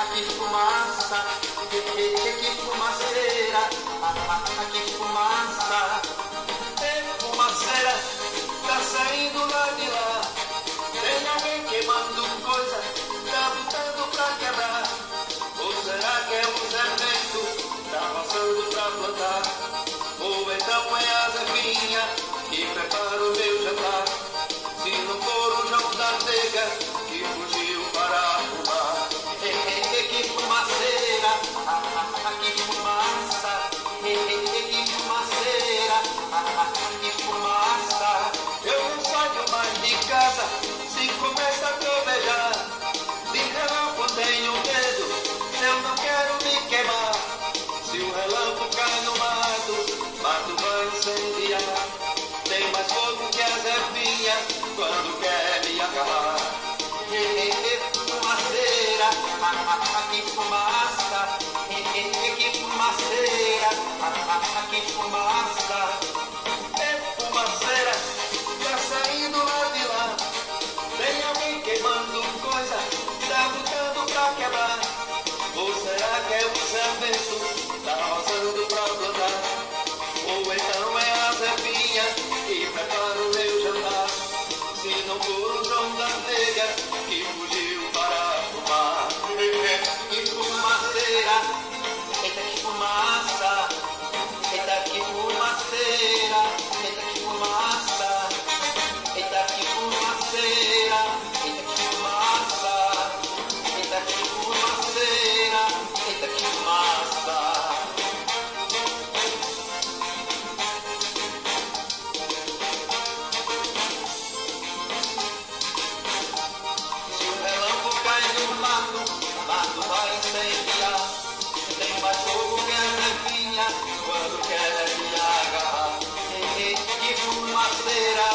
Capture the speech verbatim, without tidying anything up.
que fumaça, que, que, que, que fumaceira, que fumaça, que fumaceira, tá saindo lá de lá. Tem alguém queimando coisa, tá botando pra quebrar. Ou será que é o Zé Neto, tá passando pra plantar? Ou então é a Zefinha que prepara o meu jantar. Se não for o João da Nega que fugiu para arrumar. Que fumaceira, que fumaça, que fumaceira, que fumaça. Eu não saio mais de casa se começa a trovejar. De relâmpago tenho medo, eu não quero me queimar. Se o relâmpago cai no mato, mato vai incendiar. Tem mais fogo que a Zefinha quando quer me acabar. Fumaceira, que fumaça, que fumaceira, que fumaça. É fumaceira, tá saindo lá de lá. Tem alguém queimando coisa, tá lutando pra quebrar. Ou será que é o Zé Vento, tá rosando pra plantar? Ou então é a Zefinha que prepara o meu jantar. Se não for o João da Nega que fugiu para arrumar. Que fumaceira, eita que fumaça, eita que fumaceira, eita que fumaça, eita que fumaceira, eita que fumaça, eita que fumaceira, eita que fumaça. Mato vai incendiar. Tem mais fogo que a Zefinha quando quer me agarrar. Que fumaceira,